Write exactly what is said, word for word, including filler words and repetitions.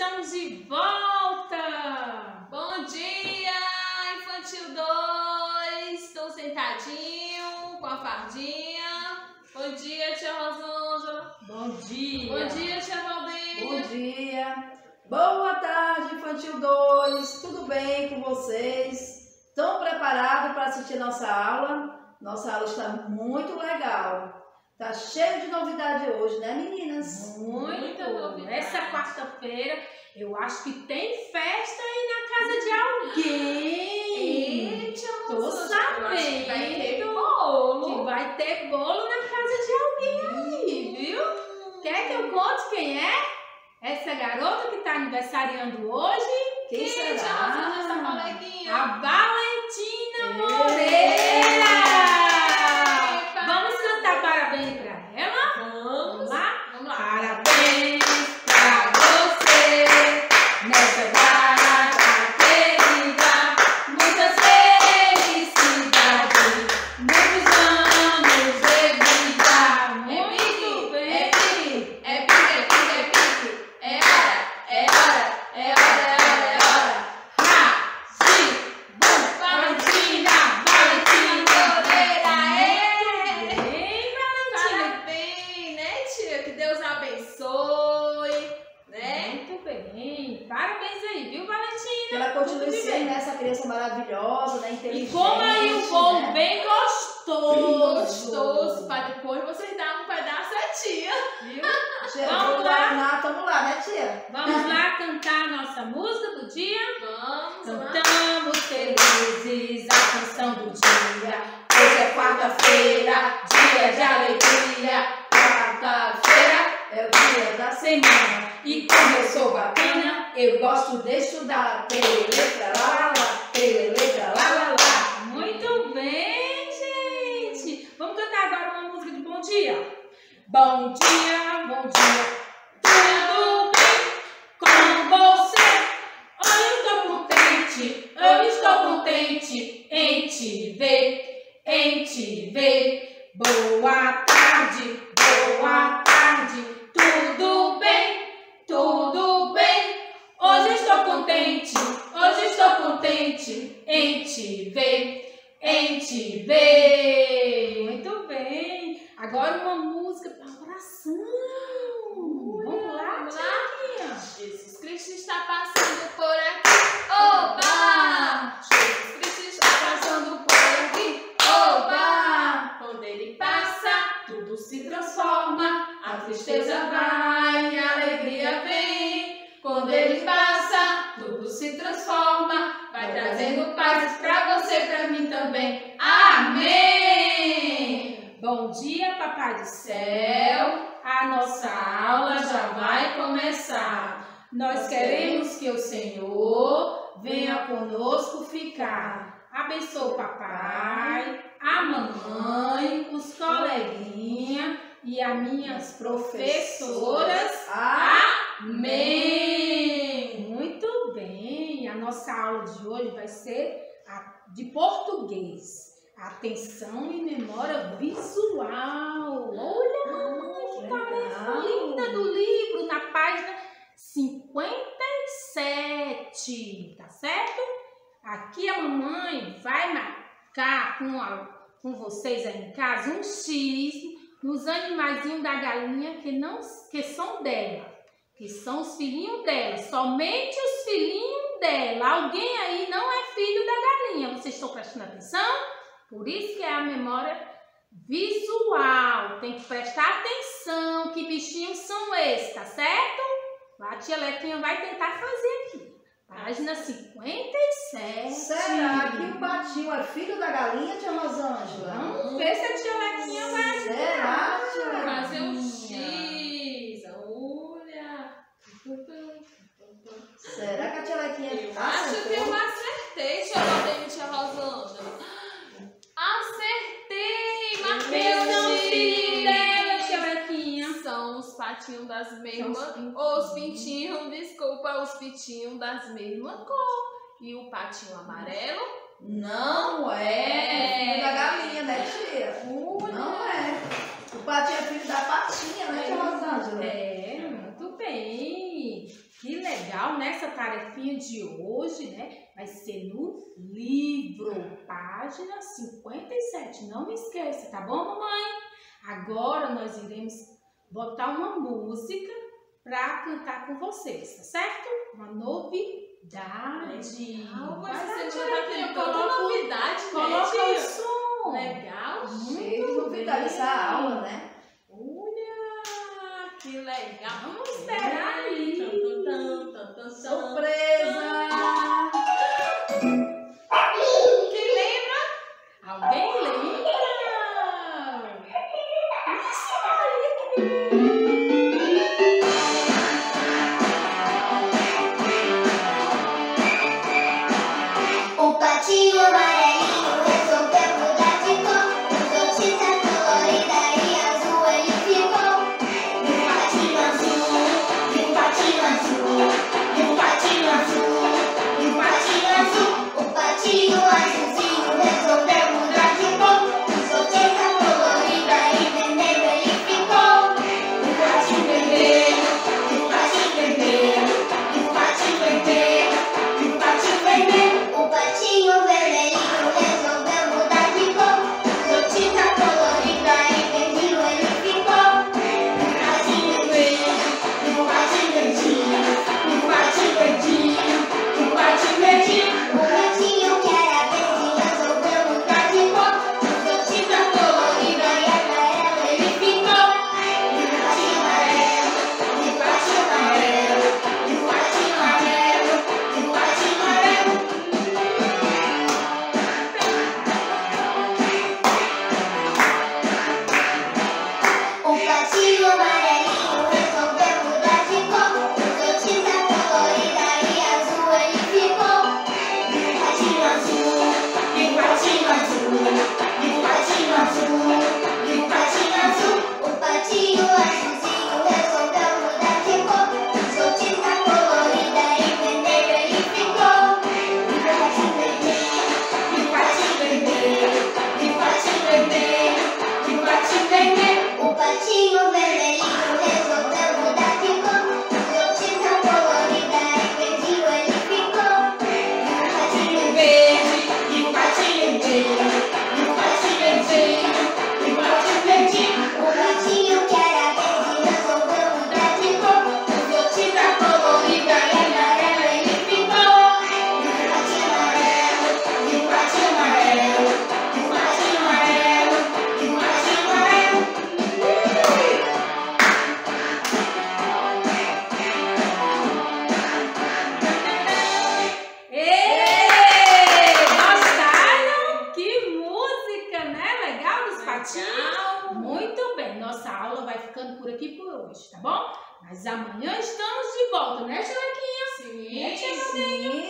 estamos de volta! Bom dia, Infantil dois! Estão sentadinho com a fardinha. Bom dia, tia Rosângela. Bom dia! Bom dia, tia Valdênia. Bom dia! Boa tarde, Infantil dois! Tudo bem com vocês? Estão preparados para assistir nossa aula? Nossa aula está muito legal. Tá cheio de novidade hoje, né, meninas? Muito! Essa quarta-feira eu acho que tem festa aí na casa de alguém. Eita, Tô sabendo que vai ter bolo. que vai ter bolo na casa de alguém aí, viu? Quer que eu conte quem é? Essa garota que tá aniversariando hoje? Quem Tia será? Rosângela, essa coleguinha. A Valentina Ei. Moreira! Epa. Vamos cantar parabéns pra ela? Vamos. lá? Vamos lá. Parabéns pra você nessa data querida, muitas felicidades, muitos anos de vida. Muito bem. É pique, é pique, é pique. É hora, é hora, é hora, é hora, é hora. Ha, si, bum, Valentina, Valentina Moreira, é. Bem, Valentina. Parabéns, né, tia? Que Deus abençoe, né? Muito bem. Parabéns aí, viu, Valentina? Que ela continue Tudo de sendo bem. essa criança maravilhosa, né? E Inteligente. como aí o bolo né? bem gostoso. Gostoso, para depois vocês darem um pedaço à tia. Viu? Tia, Vamos vamos lá. lá. Vamos lá, né, tia? Vamos lá cantar a nossa música do dia? Vamos lá. Cantamos felizes a canção do dia. Hoje é quarta-feira, dia de alegria. Quarta-feira é o dia da semana. E como eu sou bacana, Eu gosto de estudar. Tele, letra, lá, lá, lá. Tele, letra, lá, lá, lá. muito bem, gente. Vamos cantar agora uma música de bom dia. Bom dia, bom dia. Tudo bem com você? Hoje eu estou contente, eu estou contente em te ver, em te ver. Boa tarde, boa tarde. Tudo bem, tudo bem. Hoje estou contente, hoje estou contente em te ver, em te ver. Muito bem. Agora uma música para oração. Vamos lá, Vamos lá? tiazinha. Jesus Cristo está passando por aqui. Oba! Jesus Cristo está passando por aqui. Oba! Quando ele passa, Tudo se transforma, a tristeza vai e a alegria vem. Quando ele passa, tudo se transforma. Vai trazendo paz pra você, pra mim também. Amém! Bom dia, Papai do Céu. A nossa aula já vai começar. Nós queremos que o Senhor venha conosco ficar. Abençoe o papai, a mamãe, os coleguinhas e as minhas professoras. Amém! Muito bem. A nossa aula de hoje vai ser a- de português. Atenção e memória visual. Olha, mamãe, que tarefa linda do livro, na página cinquenta e sete, tá certo? Aqui a mamãe vai marcar com, a, com vocês aí em casa um X nos animaizinhos da galinha que, não, que são dela, que são os filhinhos dela, somente os filhinhos dela. Alguém aí não é filho da galinha, vocês estão prestando atenção? Por isso que é a memória visual. Tem que prestar atenção que bichinhos são esses, tá certo? A tia Lequinha vai tentar fazer aqui. Página cinquenta e sete. Será que o patinho é filho da galinha, tia Rosângela? Vamos ver se a tia Lequinha vai Será, tia Vou fazer um Lequinha. X. Olha. Será que a tia Lequinha Eu acho que eu acertei, tia Valdênia e tia Rosângela. Acertei! Marquei Quem são os o filhinhos X. dela, tia Lequinha? São os patinhos das mesmas, São os pintinhos. ou os pintinhos, desculpa, os pintinhos das mesmas cor. E o patinho amarelo Não é filho da galinha, né, tia? Não é. O patinho é filho da patinha, né, tia Rosângela? É, muito bem. Que legal. legal, né? Essa tarefinha de hoje, né? Vai ser no livro, página cinquenta e sete. Não me esqueça, tá bom, mamãe? Agora nós iremos botar uma música para cantar com vocês, tá certo? Uma novidade. Legal, mas Vai você lá, já tá tia, tendo coloca- toda novidade, Coloca né, o tia? som. Legal, Cheio de novidade essa aula, né? olha, que legal. Vamos esperar aí. Tum, tum, tum, tum, tum, tum. Surpresa! Quem lembra? Alguém lembra? O patinho amarelinho resolveu mudar de cor. Usou tinta colorida e azul ele ficou. E o patinho azul, e o patinho azul, e o patinho azul, e o patinho azul. O patinho azulzinho resolveu mudar de cor. Usou tinta colorida e vermelho ele ficou. E o patinho vermelho, e o patinho vermelho, e o patinho vermelho, e o patinho vermelho. O patinho vermelhinho resolveu mudar de cor. Usou tinta colorida e verdinho ele ficou. E o patinho verde, e o patinho verdinho, e o patinho verdinho, e o patinho verdinho. O patinho que era verde resolveu mudar de cor. Usou tinta colorida e amarelo ele ficou. E o patinho amarelo, e o patinho amarelo, e o patinho amarelo, e o patinho amarelo. O patinho amarelinho resolveu mudar de cor. Usou tinta colorida e azul ele ficou. E o patinho azul, e o patinho azul, e o patinho azul, e o patinho azul. O patinho azulzinho resolveu mudar de cor. Usou tinta colorida e vermelho ele ficou. E o patinho vermelho, e o patinho vermelho, e o patinho vermelho, e o patinho vermelho. O patinho vermelhinho resolveu mudar de cor. Usou tinta colorida e verdinho ele ficou. E o patinho verde, e o patinho verde, e o patinho verdinho, e o patinho verdinho. O patinho que era verde resolveu mudar de cor. Usou tinta colorida e amarelo ele ficou. E o patinho amarelo, e o patinho amarelo, e o patinho amarelo, e o patinho amarelo. Ei! Gostaram? Que música, né? Legal dos patinhos? Legal. Muito bem, nossa aula vai ficando por aqui por hoje, tá bom? Mas amanhã estamos de volta, né, Tilequinha? Sim, Né, tia Sim,